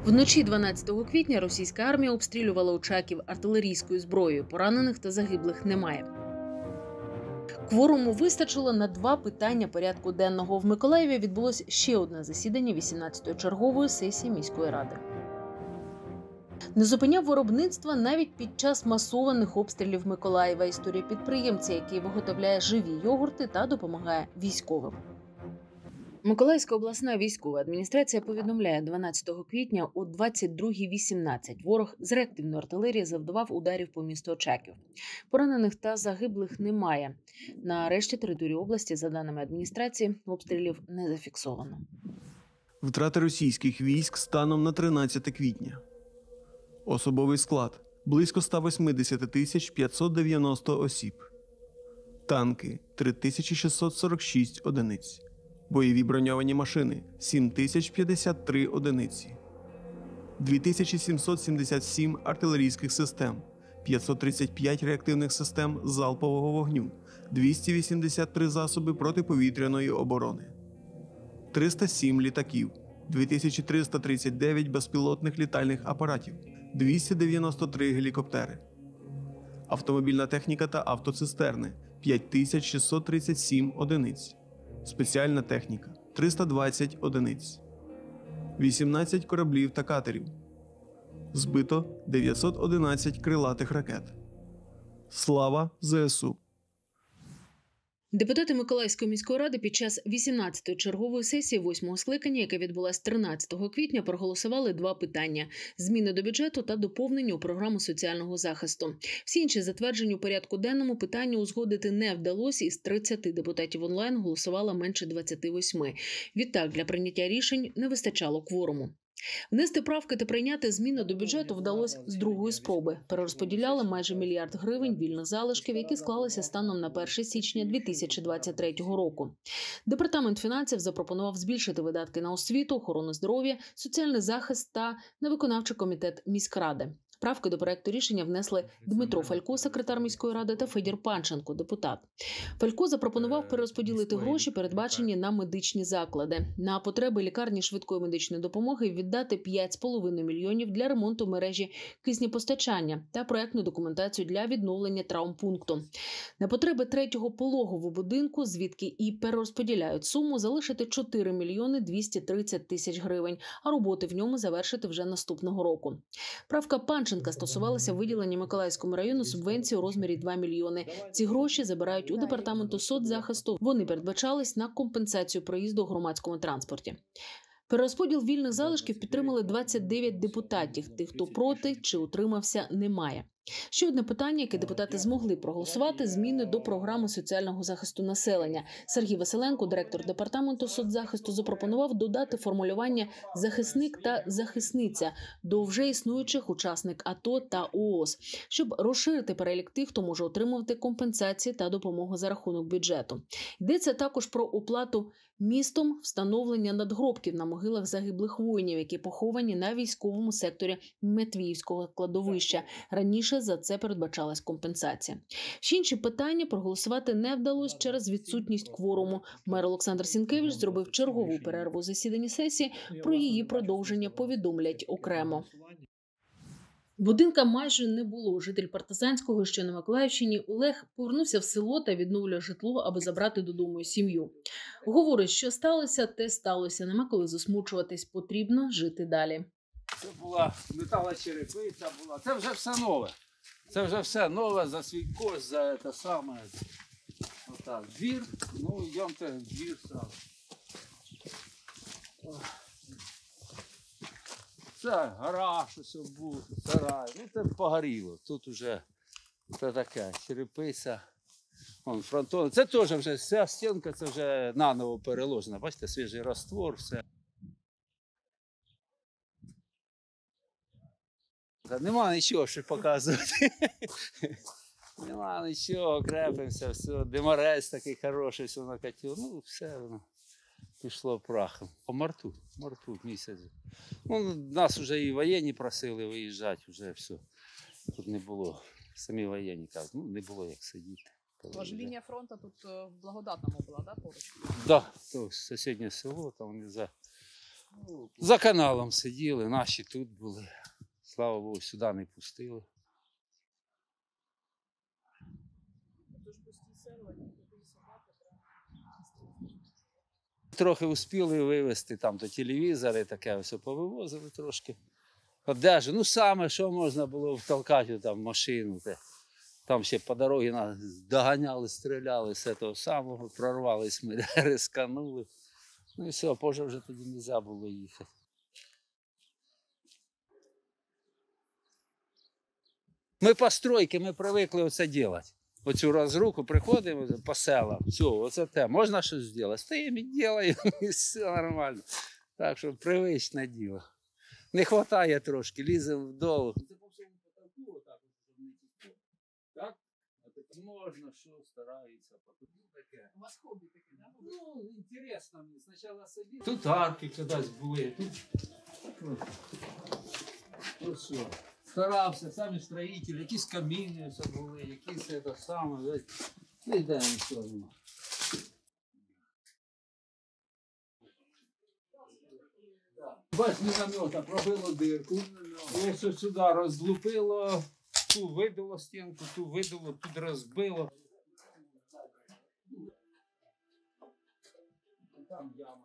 Вночі 12 квітня російська армія обстрілювала Очаків артилерійською зброєю. Поранених та загиблих немає. Кворуму вистачило на 2 питання порядку денного. В Миколаєві відбулось ще одне засідання 18-ї чергової сесії міської ради. Не зупиняв виробництва навіть під час масованих обстрілів Миколаєва. Історія підприємця, який виготовляє живі йогурти та допомагає військовим. Миколаївська обласна військова адміністрація повідомляє, 12 квітня о 22:18 ворог з реактивної артилерії завдавав ударів по місту Очаків. Поранених та загиблих немає. На решті території області, за даними адміністрації, обстрілів не зафіксовано. Втрати російських військ станом на 13 квітня. Особовий склад – близько 180 590 осіб. Танки – 3646 одиниць. Бойові броньовані машини – 7053 одиниці. 2777 артилерійських систем, 535 реактивних систем залпового вогню, 283 засоби протиповітряної оборони, 307 літаків, 2339 безпілотних літальних апаратів, 293 гелікоптери, автомобільна техніка та автоцистерни – 5637 одиниць. Спеціальна техніка – 320 одиниць. 18 кораблів та катерів. Збито 911 крилатих ракет. Слава ЗСУ! Депутати Миколаївської міської ради під час 18-ї чергової сесії 8-го скликання, яка відбулась 13 квітня, проголосували 2 питання – зміни до бюджету та доповнення у програму соціального захисту. Всі інші затверджені у порядку денному питання узгодити не вдалося, із 30 депутатів онлайн голосувало менше 28. Відтак, для прийняття рішень не вистачало кворуму. Внести правки та прийняти зміни до бюджету вдалося з другої спроби. Перерозподіляли майже 1 мільярд гривень вільних залишків, які склалися станом на 1 січня 2023 року. Департамент фінансів запропонував збільшити видатки на освіту, охорону здоров'я, соціальний захист та на виконавчий комітет міськради. Правки до проекту рішення внесли Дмитро Фалько, секретар міської ради, та Федір Панченко, депутат. Фалько запропонував перерозподілити гроші, передбачені на медичні заклади. На потреби лікарні швидкої медичної допомоги віддати 5,5 мільйонів для ремонту мережі киснепостачання та проектну документацію для відновлення травмпункту. На потреби 3-го пологового будинку, звідки і перерозподіляють суму, залишити 4 мільйони 230 тисяч гривень, а роботи в ньому завершити вже наступного року. Правка Панченка стосувалася виділення Миколаївському району субвенції у розмірі 2 мільйони. Ці гроші забирають у департаменту соцзахисту. Вони передбачались на компенсацію проїзду у громадському транспорті. Перерозподіл вільних залишків підтримали 29 депутатів. Тих, хто проти чи утримався, немає. Ще одне питання, яке депутати змогли проголосувати – зміни до програми соціального захисту населення. Сергій Василенко, директор департаменту соцзахисту, запропонував додати формулювання «захисник» та «захисниця» до вже існуючих учасник АТО та ООС, щоб розширити перелік тих, хто може отримувати компенсації та допомогу за рахунок бюджету. Йдеться також про оплату містом встановлення надгробків на могилах загиблих воїнів, які поховані на військовому секторі Метвіївського кладовища. Раніше за це передбачалась компенсація. Ще інші питання проголосувати не вдалося через відсутність кворуму. Мер Олександр Сінкевич зробив чергову перерву у засіданні сесії. Про її продовження повідомлять окремо. Будинка майже не було. Житель Партизанського, що на Миколаївщині, Олег повернувся в село та відновлює житло, аби забрати додому сім'ю. Говорить, що сталося, те сталося. Нема коли засмучуватись, потрібно жити далі. Це була металочерепиця була. Це вже все нове. Це вже все нове за свій кошт, за те саме. Отак, двір. Ну, йдемте в двір сразу. Це гараж, ось був, сарай. Ну, це погоріло. Тут вже це таке, черепиця. Вон, фронтон. Це теж вже, вся стінка, це вже наново переложена. Бачите, свіжий раствор, все. Нема нічого, що показувати. Нема нічого, крепимося, все. Димарець такий хороший, все накатив. Ну, все воно пішло прахом. Марту місяць. Ну, нас вже і воєнні просили виїжджати, вже все. Тут не було. Самі воєнні кажуть, ну, не було як сидіти. Тож лінія фронту тут в Благодатному була, да, поруч? Так, да, то сусіднє село, там за За каналом сиділи, наші тут були. Слава Богу, сюди не пустили. Трохи успіли вивезти там то телевізори, таке все повивозили трошки. Одежу, ну саме, що можна було втолкати там в машину. Там ще по дорозі нас доганяли, стріляли з того самого, прорвались ми, рисканули. Ну і все, позже вже тоді не можна було їхати. Ми по стройці, ми привикли оце робити. Оцю розруку приходимо по селам, все, оце те, можна щось зробити? Стоїмо і робимо, і все нормально. Так що привичне діло. Не вистачає трошки, ліземо вдолу. Це по всьому потолку, отак, щоб не тісно. Так? А тепер можна, що стараються. Таке. У вас хобі таке, да? Ну, інтересно мені. Спочатку собі. Тут арки кудись були, тут. Ось що. Старався, самі строїтелі, якісь каміни все були, якісь це саме. Не йдемо нічого нема. Бач, міномета пробило дирку, ось сюди розлупило, ту видало стінку, ту видало, тут розбило. Там яма.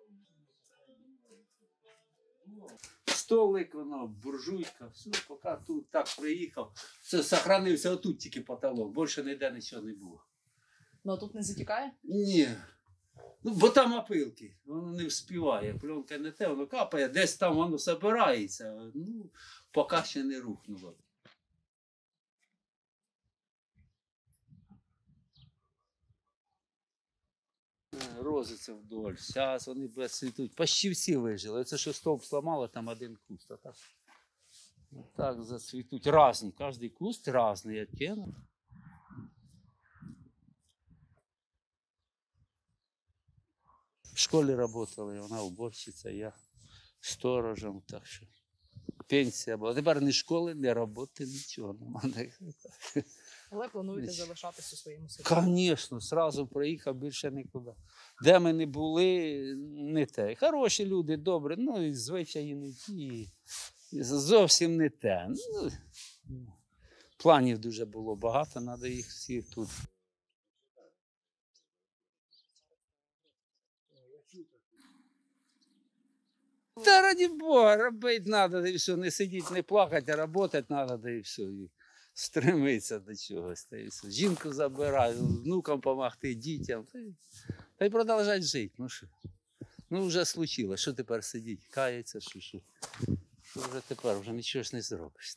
Столик, воно, буржуйка, все, поки тут так приїхав. Все, сохранився отут тільки потолок, більше ніде нічого не було. Ну а тут не затікає? Ні. Ну, бо там опилки, воно не вспіває, пленка не те, воно капає, десь там воно збирається, ну, поки ще не рухнуло. Розиться вдоль, зараз вони цвітуть, почти всі вижили, це що стовп сламало, там один куст, а так, так зацвітуть, різні, кожен куст різний оттінок. В школі працювали, вона уборщиця, я сторожем, так що пенсія була. Тепер ні школи, ні роботи, нічого немає. Але плануєте залишатися у своєму селі? Звісно, одразу приїхав, більше нікуди. Де ми не були, не те. Хороші люди, добрі, ну і звичаї не ті, зовсім не те. Ну, планів дуже було багато, треба їх всіх тут. Та раді Бога, робити треба, і все, не сидіти, не плакати, а працювати треба, і все. І стремитися до чогось. Та і все. Жінку забирати, внукам допомогти, дітям. Та й продовжувати жити. Ну що? Ну вже случилось, що тепер сидіти, кається, що? Що вже тепер, вже нічого ж не зробиш.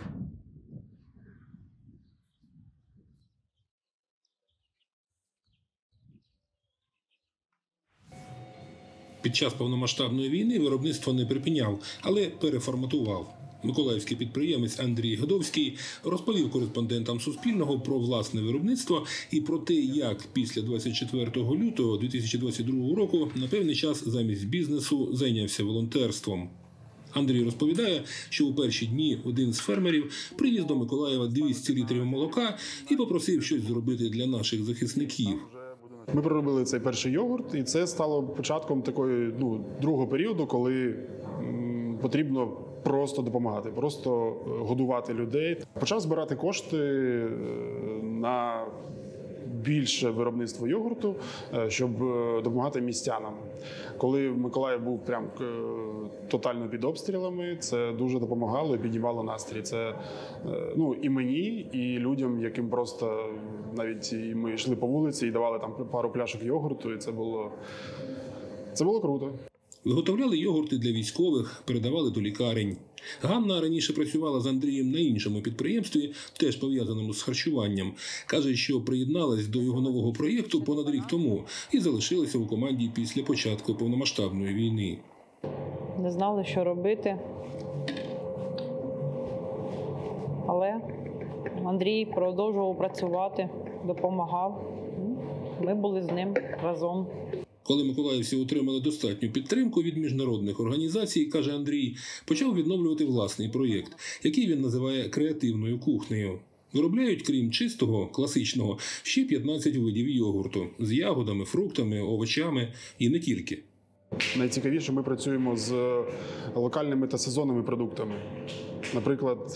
Під час повномасштабної війни виробництво не припиняв, але переформатував. Миколаївський підприємець Андрій Годовський розповів кореспондентам Суспільного про власне виробництво і про те, як після 24 лютого 2022 року на певний час замість бізнесу зайнявся волонтерством. Андрій розповідає, що у перші дні один з фермерів приніс до Миколаєва 200 літрів молока і попросив щось зробити для наших захисників. Ми проробили цей перший йогурт, і це стало початком такої другого періоду, коли потрібно просто допомагати, просто годувати людей. Почав збирати кошти на більше виробництво йогурту, щоб допомагати містянам. Коли Миколаїв був прям тотально під обстрілами, це дуже допомагало і піднімало настрій. Це і мені, і людям, яким просто навіть і ми йшли по вулиці і давали там пару пляшок йогурту, і це було круто. Виготовляли йогурти для військових, передавали до лікарень. Ганна раніше працювала з Андрієм на іншому підприємстві, теж пов'язаному з харчуванням. Каже, що приєдналась до його нового проєкту понад рік тому і залишилася у команді після початку повномасштабної війни. Не знали, що робити. Але Андрій продовжував працювати, допомагав. Ми були з ним разом. Коли миколаївці отримали достатню підтримку від міжнародних організацій, каже Андрій, почав відновлювати власний проєкт, який він називає креативною кухнею. Виробляють, крім чистого, класичного, ще 15 видів йогурту з ягодами, фруктами, овочами і не тільки. Найцікавіше, ми працюємо з локальними та сезонними продуктами. Наприклад,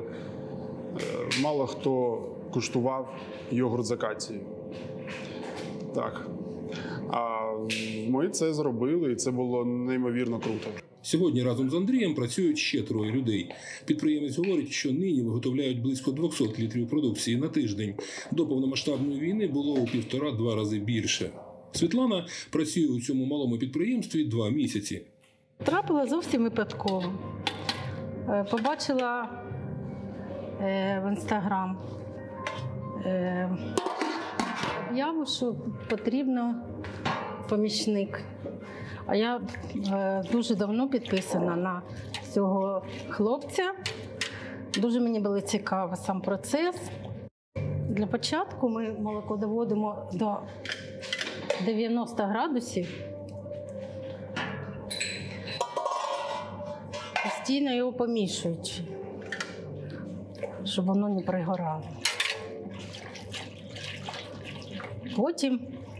мало хто куштував йогурт з акації. Так. А ми це зробили, і це було неймовірно круто. Сьогодні разом з Андрієм працюють ще 3 людей. Підприємець говорить, що нині виготовляють близько 200 літрів продукції на тиждень. До повномасштабної війни було у 1,5-2 рази більше. Світлана працює у цьому малому підприємстві 2 місяці. Трапила зовсім випадково. Побачила в Інстаграм об'яву, що потрібно помічник. А я дуже давно підписана на цього хлопця. Дуже мені було цікаво сам процес. Для початку ми молоко доводимо до 90 градусів. Постійно його помішуючи, щоб воно не пригорало. Потім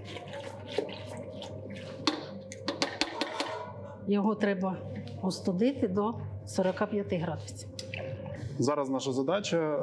його треба остудити до 45 градусів. Зараз наша задача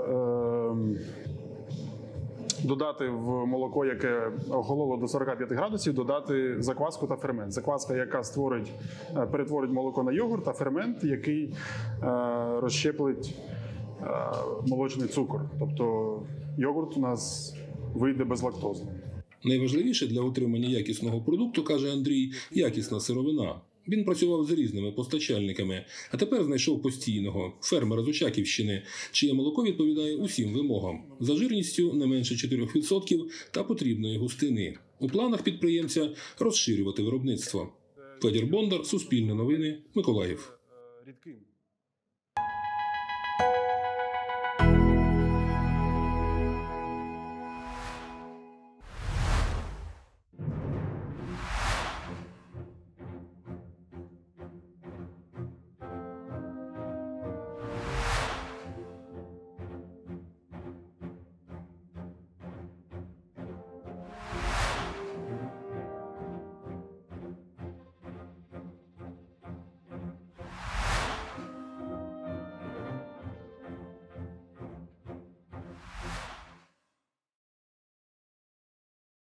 додати в молоко, яке охололо до 45 градусів, додати закваску та фермент. Закваска, яка перетворить молоко на йогурт, а фермент, який розщеплить молочний цукор. Тобто йогурт у нас вийде безлактозним. Найважливіше для отримання якісного продукту, каже Андрій, якісна сировина. Він працював з різними постачальниками, а тепер знайшов постійного – фермера з Очаківщини, чиє молоко відповідає усім вимогам. За жирністю не менше 4% та потрібної густини. У планах підприємця – розширювати виробництво. Федір Бондар, Суспільне новини, Миколаїв. Рідким.